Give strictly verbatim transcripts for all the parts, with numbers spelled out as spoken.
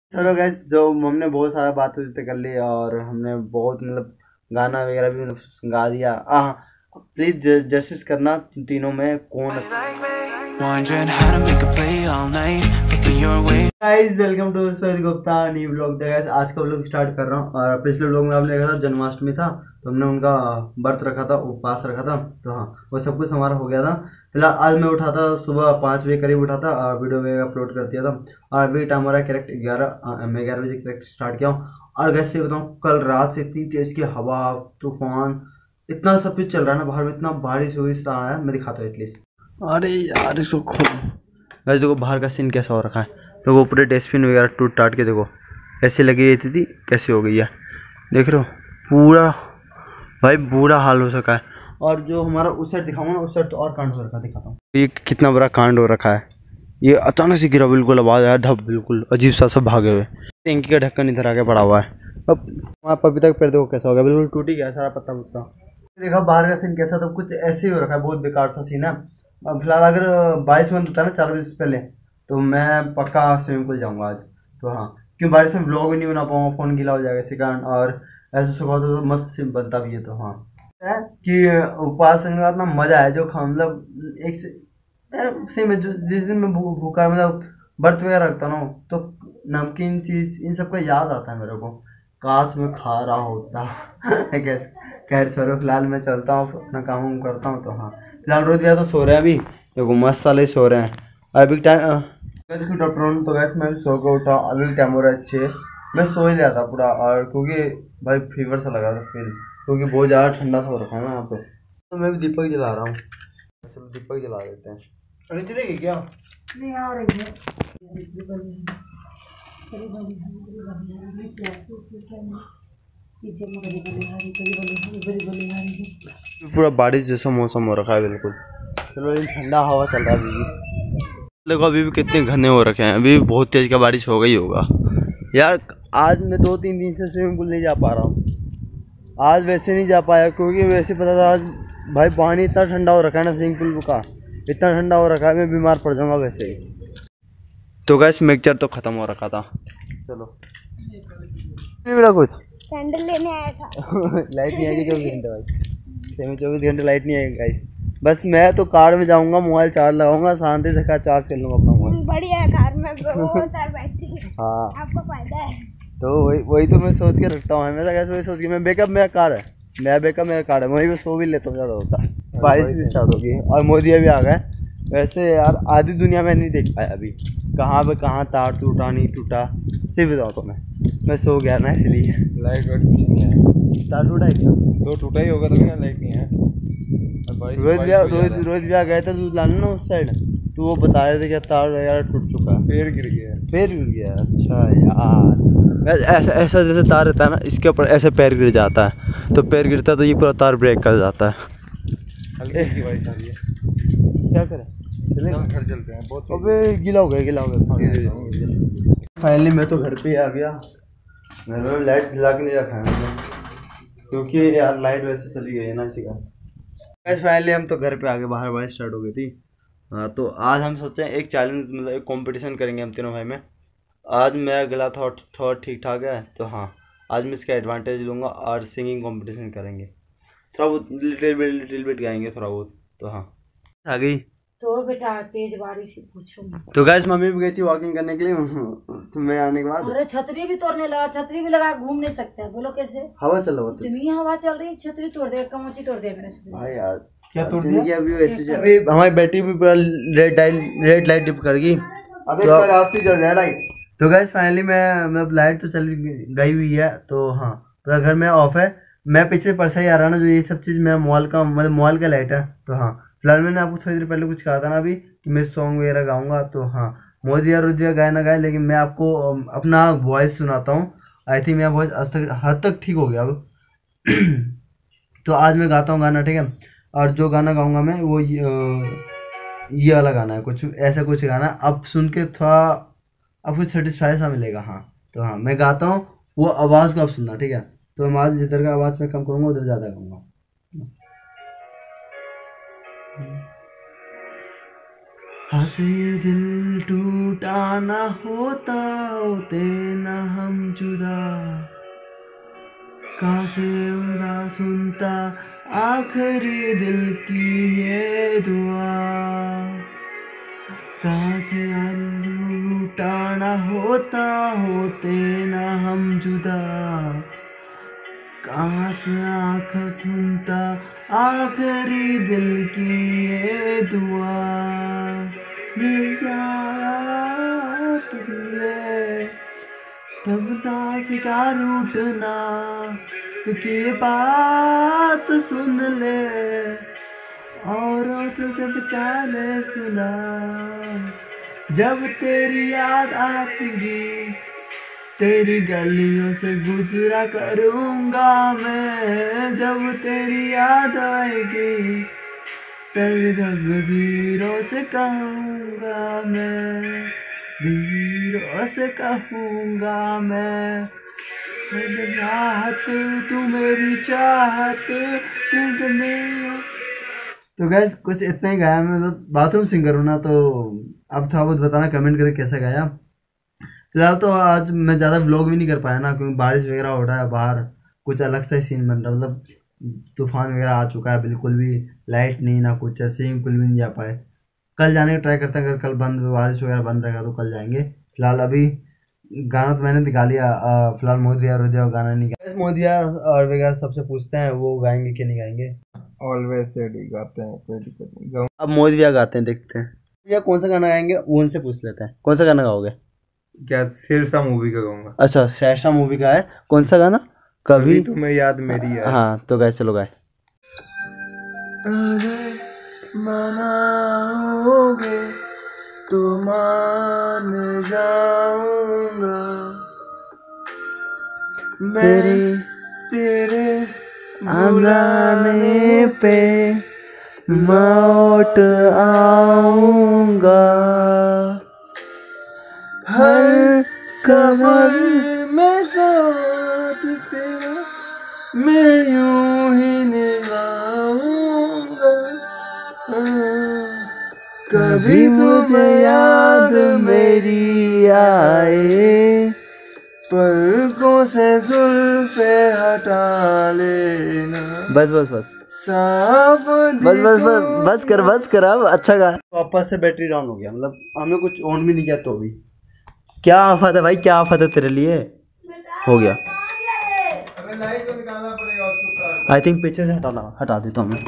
चलो गैस, जो हमने बहुत सारा बात कर ली और हमने बहुत मतलब गाना वगैरह भी मतलब गा दिया। हाँ, प्लीज जस्टिस करना तीनों में कौन guys, welcome to Sohit Gupta new blog. Guys आज का ब्लॉग स्टार्ट कर रहा हूँ। और पिछले ब्लॉग में आपने देखा था जन्माष्टमी था, तो हमने उनका व्रत रखा था, उपवास रखा था। तो हाँ, वो सब कुछ हमारा हो गया था। फिलहाल आज मैं उठा था, सुबह पाँच बजे करीब उठा था और वीडियो वगैरह अपलोड कर दिया था। और अभी टाइम हो रहा है करेक्ट ग्यारह, मैं ग्यारह बजे करेक्ट स्टार्ट किया हूँ। और कैसे बताऊँ, कल रात से इतनी तेज़ की हवा, तूफान, इतना सब कुछ चल रहा है ना बाहर में, इतना बारिश वारिश आ रहा है। मैं दिखाता हूँ एटलीस्ट। अरे यार इसको खोल, देखो बाहर का सीन कैसा हो रखा है। तो वो पूरे डस्टबिन वगैरह टूट टाट के देखो ऐसे लगी रहती थी, कैसी हो गई है देख रहे हो। पूरा भाई बुरा हाल हो सका है। और जो हमारा उस साइड दिखाऊंगा ना, उस साइड तो और कांड हो रखा है, दिखाता हूँ। ये कितना बड़ा कांड हो रखा है। ये अचानक से गिरा, बिल्कुल आवाज आया धब, बिल्कुल अजीब सा, सब भागे हुए। टैंकी का ढक्कन इधर आके पड़ा हुआ है। अब वहाँ पपीता का पेड़ देखो कैसा हो गया, बिल्कुल टूट ही गया सारा पत्ता पुत्ता। देखा बाहर का सीन कैसा, तो कुछ ऐसे ही हो रखा है, बहुत बेकार सा सीन है। अब फिलहाल अगर बारिश बंद होता है ना चार बजे से पहले, तो मैं पक्का स्विमिंग पूल जाऊँगा आज। तो हाँ, क्यों बारिश में व्लॉग भी नहीं बना पाऊँगा, फ़ोन गीला हो जाएगा इसी कारण। और ऐसे सुबह तो मस्त सीन बनता भी है। तो हाँ है कि उपवास करने का इतना मज़ा है, जो खा मतलब एक से से में जो जिस दिन मैं भू, भूखा मतलब व्रत वगैरह रखता ना, तो नमकीन चीज़ इन सब का याद आता है मेरे को। काश मैं खा रहा होता कैसे। खैर छोड़ो, फिलहाल मैं चलता हूँ, अपना काम वाम करता हूँ। तो हाँ, फिलहाल रोज भैया तो सो रहे हैं अभी, देखो मस्त वाले सो रहे हैं अभी टाइम। डॉक्टर तो गैस मैं भी सो के उठा, अभी टाइम हो रहा है अच्छे। मैं सो ही लिया था पूरा, और क्योंकि भाई फीवर सा लगा था फील, क्योंकि बहुत ज़्यादा ठंडा सा हो रखा है ना यहाँ पे। तो मैं भी दीपक जला रहा हूँ, चलो दीपक जला देते हैं। अरे चलेगी क्या? नहीं आ रही है। पूरा बारिश जैसा मौसम हो रखा है बिल्कुल। चलो ठंडा हवा चल रहा है अभी। देखो अभी भी कितने घने हो रखे हैं, अभी भी बहुत तेज का बारिश हो गई होगा यार। आज मैं दो तीन दिन से स्विमिंग पूल नहीं जा पा रहा हूँ। आज वैसे नहीं जा पाया क्योंकि वैसे पता था आज भाई पानी इतना ठंडा हो रखा है ना, स्विमिंग पूल का इतना ठंडा हो रखा है, मैं बीमार पड़ जाऊंगा वैसे ही। तो गैस मिक्सचर तो खत्म हो रखा था। चलो नहीं मिला कुछ, कैंडल लेने आया था लाइट नहीं आएगी चौबीस घंटे भाई, चौबीस घंटे लाइट नहीं आएगी गाइस। बस मैं तो कार में जाऊंगा, मोबाइल चार्ज लगाऊंगा, शांति से कार चार्ज कर लूंगा अपना मोबाइल। बढ़िया है कार में बैटरी हाँ आपको फायदा है। तो वही वही तो मैं सोच के रखता हूँ हमेशा, कैसे वही सोच के मैं बैकअप मेरा कार है, मेरा बैकअप मेरा कार है, वही मैं सो भी लेता हूँ, ज़्यादा होता है। बारिश भी स्टार्ट होगी और मोदी अभी आ गए। वैसे यार आधी दुनिया में नहीं देख पाया अभी, कहाँ पे कहाँ तार टूटा नहीं टूटा, सिर्फ बताओ तो मैं मैं सो गया ना इसलिए। लाइट वाइट कुछ नहीं है, तार टूटा एकदम तो टूटा ही होगा तभी ना लाइट नहीं है। रोज भैया रोज रोज भैया गए थे दूध लाने ना उस साइड, तो वो बता रहे थे कि तार यार टूट चुका है, पेड़ गिर गया है, पेड़ गिर गया। अच्छा यार, ऐसा ऐसा जैसे तार रहता है ना, इसके ऊपर ऐसे पैर गिर जाता है, तो पैर गिरता है तो ये पूरा तार ब्रेक कर जाता है। हल्की बारिश आ रही है, क्या करें, चलें घर चलते हैं। बहुत अबे गीला हो गया, गीला हो गया। फाइनली मैं तो घर पे ही आ गया। घर में लाइट जला के नहीं रखा है मैंने, क्योंकि यार लाइट वैसे चली गई है ना इसी का। गैस फाइनली हम तो घर पे आ गए, बाहर बारिश स्टार्ट हो गई थी। हाँ, तो आज हम सोचे हैं एक चैलेंज मतलब एक कंपटीशन करेंगे हम तीनों भाई में। आज मेरा गला थोड़ा थोड़ा ठीक ठाक है, तो हाँ आज मैं इसका एडवांटेज लूँगा और सिंगिंग कंपटीशन करेंगे। थोड़ा बहुत लिटिल बिट लिटिल बिट गाएंगे थोड़ा बहुत। तो हाँ आ गई तो बेटा तेज बारिश ही पूछो। तो गैस मम्मी भी गई थी वॉकिंग करने के लिए तो मैं आने के बाद। अरे छतरी भी तोड़ने लगा, छतरी भी लगा घूम नहीं सकते हैं, बोलो कैसे। हवा चल रहा है, हवा चल रही, छतरी तोड़ दे, कमोची तोड़ दे मेरे से भाई यार। क्या तोड़ दिया? अभी वैसे अभी हमारी बैटरी भी पूरा red light red light dip कर गई। अबे कल आपसे जल रहा है लाइट। तो गैस फाइनली मैं मतलब लाइट तो चली गई हुई है, तो हाँ पूरा घर में ऑफ है। मैं पीछे परसा ही आ रहा ना, जो ये सब चीज़ मेरा मोबाइल का मतलब मोबाइल का लाइट है। तो हाँ फिलहाल मैंने आपको थोड़ी देर पहले कुछ कहा था ना अभी कि मैं सॉन्ग वगैरह गाऊंगा। तो हाँ मोदिया रुदिया गाए ना गाए, लेकिन मैं आपको अपना वॉइस सुनाता हूँ। आई थिंक मेरा वॉइस आज तक हद तक ठीक हो गया अब तो आज मैं गाता हूँ गाना, ठीक है। और जो गाना गाऊंगा मैं वो ये वाला गाना है, कुछ ऐसा कुछ गाना अब सुन के थोड़ा आपको सेटिस्फाई सा मिलेगा। हाँ तो हाँ मैं गाता हूँ, वो आवाज़ को आप सुनना, ठीक है। तो आवाज़ जिधर का आवाज़ मैं कम करूँगा उधर ज़्यादा गाऊंगा। हंसे दिल टूटा ना होता होते ना हम जुदा, कहाँ से उदा सुनता आखिरी दिल की ये दुआ, कहाँ से टूटा ना होता होते ना हम जुदा, कहाँ से आँख सुनता आखिरी दिल की ये दुआ, मिल जाया तुझे तब दासिका रूठना की बात सुन ले और तुझे बचा ले सुना, जब तेरी याद आती तेरी गलियों से गुजरा करूँगा मैं, जब तेरी याद आएगी तेरी तकदीरों से कहूँगा मैं, धीरों से कहूँगा मैं, मेरी चाहत तू मेरी चाहत तू मेरी। तो गैस कुछ इतना ही गाया, मैं तो बाथरूम सिंगर हूँ ना, तो अब थोड़ा बहुत बताना कमेंट करके कैसा गाया। फिलहाल तो आज मैं ज़्यादा व्लॉग भी नहीं कर पाया ना, क्योंकि बारिश वगैरह हो रहा है बाहर, कुछ अलग सा ही सीन बन रहा है, मतलब तूफान वगैरह आ चुका है, बिल्कुल भी लाइट नहीं ना कुछ, स्विमिंग पूल भी नहीं जा पाए। कल जाने का ट्राई करते हैं, अगर कल बंद बारिश वगैरह बंद रहेगा तो कल जाएंगे। फिलहाल अभी गाना तो मैंने दिखा लिया, फिलहाल मोदी और गाना नहीं गाया। मोदी और वगैरह सबसे पूछते हैं वो गाएंगे कि नहीं गाएंगे, ऑलवेज रेडी गाते हैं, कोई दिक्कत नहीं। अब मोदी भैया गाते हैं, देखते हैं भैया कौन सा गाना गाएंगे, वो उनसे पूछ लेते हैं। कौन सा गाना गाओगे? क्या शेरशाह मूवी का गाऊंगा। अच्छा शेरशाह मूवी का है, कौन सा गाना? कभी तुम्हें याद मेरी है। हाँ तो गाए, चलो गाए। मनाओगे तो मान जाऊंगा, मेरे तेरे बुलाने पे लौट आऊंगा, हर सफर में साथ तेरा मैं यूं ही निभाऊंगा, कभी तुझे याद मेरी आए पलकों से जुल्फे हटा लेना। बस बस बस साफ बस बस बस बस कर बस कर अब अच्छा गा। वापस से बैटरी डाउन हो गया, मतलब हमने कुछ ऑन भी नहीं किया तो भी। क्या आफत है भाई, क्या आफत है तेरे लिए। हो गया, लाइट को निकालना पड़ेगा। आई थिंक पीछे से हटाना हटा देता हूँ मैं।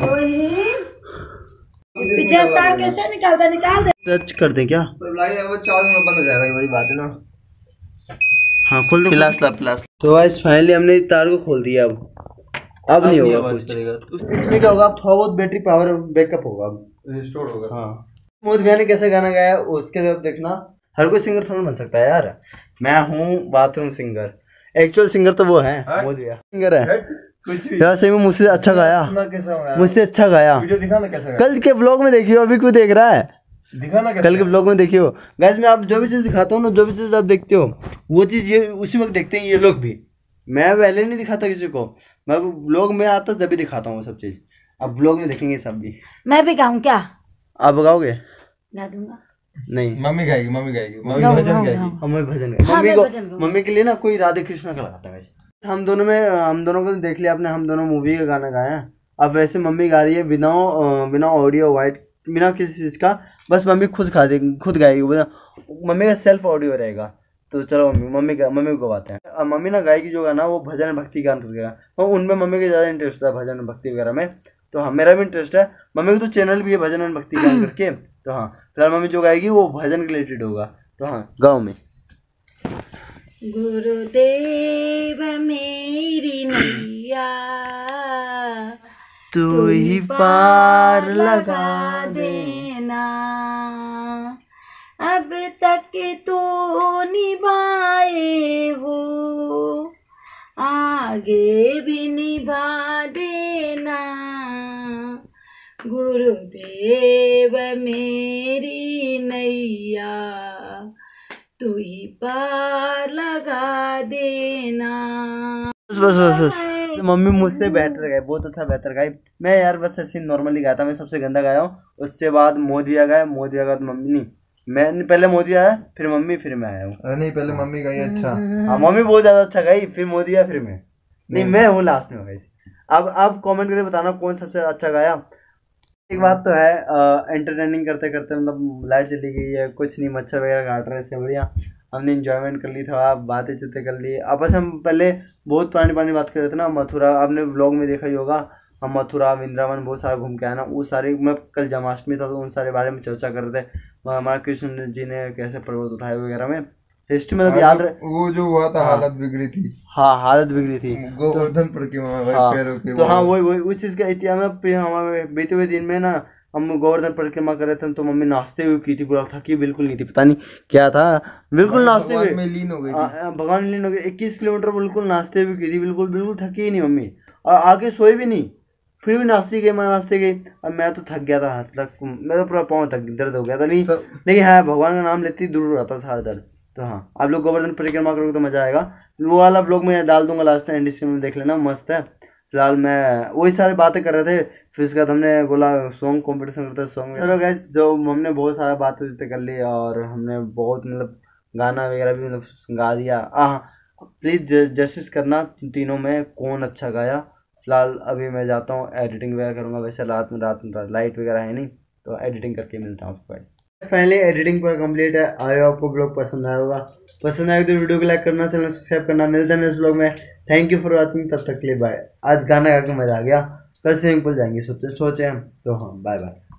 पीछे तार कैसे निकालता, निकाल दे। टच कर दें क्या? लाइट वो चार्ज में बंद हो जाएगा, ये बड़ी बात है ना। हाँ खोल दो, प्लस ला प्लस। तो गाइस फाइनली हमने तार को खोल दिया। अब अब नहीं होगा कुछ, उसमें क्या होगा, अब थोड़ा बहुत बैटरी पावर बैकअप होगा, अब रिस्टोर होगा। हाँ मोदी भैया ने कैसे गाना गाया उसके जब देखना। हर कोई सिंगर थोड़ा बन सकता है यार, मैं हूँ बाथरूम सिंगर, एक्चुअल सिंगर तो वो है मोदी भैया सिंगर है। कुछ भी यार सही में मुझसे अच्छा गाया, मुझसे अच्छा गाया। वीडियो दिखाना कैसा गाया, कल के ब्लॉग में देखियो, अभी क्यों देख रहा है, दिखाना कैसा, कल के ब्लॉग में देखियो। गाइस मैं आप जो भी चीज़ दिखाता हूँ ना, जो भी चीज़ आप देखते हो वो चीज़ ये उसी वक्त देखते हैं ये लोग भी। मैं पहले नहीं दिखाता किसी को, मैं ब्लॉग में आता जब भी दिखाता हूँ वो सब चीज़। अब ब्लॉग में देखेंगे सब भी। मैं भी गाऊँ क्या? आप गाओगे? गा दूंगा। नहीं मम्मी गाएगी, मम्मी गाएगी, मम्मी गाऊँ, भजन गाऊँ, गाएगी, गाऊँ। मम्मी भजन गाएगी। हाँ, मम्मी मैं को भजन गाऊँ। मम्मी के लिए ना कोई राधे कृष्ण का लगाता है। हम दोनों में हम दोनों को देख लिया आपने, हम दोनों मूवी का गाना गाया। अब वैसे मम्मी गा रही है बिना बिना ऑडियो वाइट, बिना किसी चीज़ का, बस मम्मी खुद खा दे खुद गाएगी, मम्मी का सेल्फ ऑडियो रहेगा। तो चलो मम्मी मम्मी का मम्मी को गवाते हैं। अब मम्मी ना गाएगी जो गाना वो भजन भक्ति गान करेगा, तो उनमें मम्मी को ज़्यादा इंटरेस्ट है भजन भक्ति वगैरह में। तो हाँ मेरा भी इंटरेस्ट है, मम्मी को तो चैनल भी है भजन एंड भक्ति गान करके। तो हाँ फिलहाल मम्मी जो गाएगी वो भजन रिलेटेड होगा। तो हाँ गाँव में गुरुदेव मेरी नैया तू ही पार लगा देना, अब तक तू निभाए हो आगे भी निभा देना, गुरुदेव मेरी नैया तू ही पार लगा देना। बस बस बस तो मम्मी मुझसे बेहतर गाई, बहुत अच्छा बेहतर गाई। मैं यार बस ऐसे नॉर्मली गाया था, मैं सबसे गंदा गाया हूँ। उसके बाद मोदिया गाया, मोदिया का तो मम्मी नहीं, मैं पहले मोदी आया फिर मम्मी फिर मैं आया हूँ। नहीं पहले मम्मी गाई। अच्छा हाँ मम्मी बहुत ज्यादा अच्छा गाई, फिर मोदी आया फिर मैं, नहीं मैं हूँ लास्ट में गाइस। अब आप कमेंट करके बताना कौन सबसे अच्छा गाया। एक बात तो है, एंटरटेनिंग करते करते मतलब लाइट चली गई है, कुछ नहीं, मच्छर वगैरह काट रहे थे, बढ़िया हमने इंजॉयमेंट कर ली था, बातें चितें कर ली। आपस हम पहले बहुत पुरानी पुरानी बात कर रहे थे ना, मथुरा आपने व्लॉग में देखा ही होगा, हम मथुरा वृंदावन बहुत सारा घूम के आए ना, वो सारे, मैं कल जन्माष्टमी था तो उन सारे बारे में चर्चा कर रहे थे, हमारा कृष्ण जी ने कैसे पर्वत उठाए वगैरह में हिस्ट्री में तो याद रहे। वो जो हुआ था हालत बिगड़ी थी। हाँ हालत बिगड़ी थी गोवर्धन परिक्रमा हाँ, पैरों के तो हाँ वही वही उस चीज का इतिहास में हमारे बीते हुए दिन में ना, हम गोवर्धन परिक्रमा कर रहे थे तो मम्मी नाचते हुए की थी, पूरा थकी बिल्कुल नहीं थी, पता नहीं क्या था, बिल्कुल नाचते हुए में लीन हो गई थी, भगवान में लीन हो गई। इक्कीस किलोमीटर बिल्कुल नाचते हुए की थी, बिल्कुल बिल्कुल थकी ही नहीं मम्मी, और आगे सोए भी नहीं, फिर भी नाचती गई, मैं नाचते गई। अब मैं तो थक गया था, हाथ तक मैं तो पूरा पाँव तक दर्द हो गया था, नहीं लेकिन हाँ भगवान का नाम लेती दूर हो रहा था सारा दर्द। तो हाँ आप लोग गोवर्धन परिक्रमा करोगे तो मजा आएगा, वो वाला ब्लॉग मैं डाल दूंगा लास्ट में, एंड में देख लेना, मस्त है। फिलहाल मैं वही सारी बातें कर रहे थे, फिर उसके बाद हमने बोला सॉन्ग कंपटीशन करते हैं सॉन्ग। चलो गाइस जो हमने बहुत सारा बातें कर ली और हमने बहुत मतलब गाना वगैरह भी मतलब गा दिया। हाँ प्लीज़ जस्टिस करना तीनों में कौन अच्छा गाया। फिलहाल अभी मैं जाता हूँ एडिटिंग वगैरह करूँगा, वैसे रात में रात में लाइट वगैरह है नहीं तो एडिटिंग करके मिलता हूँ आपको। गाइस फाइनली एडिटिंग पर कंप्लीट है, आयो आपको ब्लॉग पसंद आया होगा, पसंद आए तो वीडियो को लाइक करना, चैनल सब्सक्राइब करना। मिलते हैं नेक्स्ट ब्लॉग में, थैंक यू फॉर वॉचिंग, तब तक के लिए बाय। आज गाना गा के मजा आ गया, कल स्विमिंग पूल जाएंगे सोचे सोचे हम तो, हाँ बाय बाय।